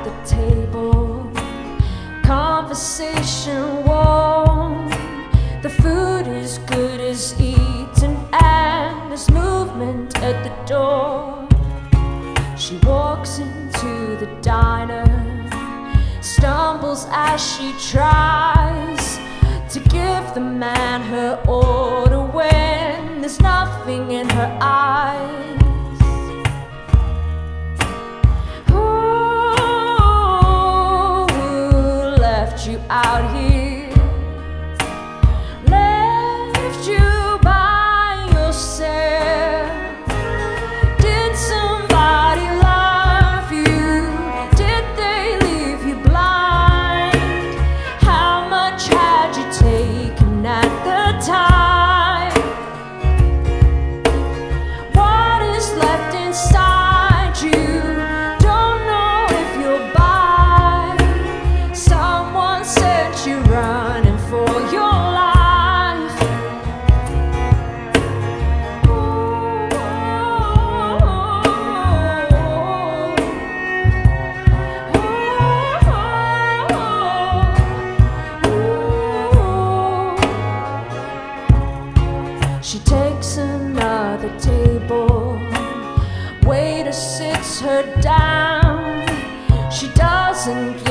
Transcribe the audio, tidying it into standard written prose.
the table, conversation warm. The food is good as eaten and there's movement at the door. She walks into the diner, stumbles as she tries to give the man her order when there's nothing in her eyes. You out here, left you by yourself. Did somebody love you? Did they leave you blind? How much had you taken at the time? What is left inside you? Don't know if you'll buy. Someone said you're running for your life. She takes another table, waiter sits her down. She doesn't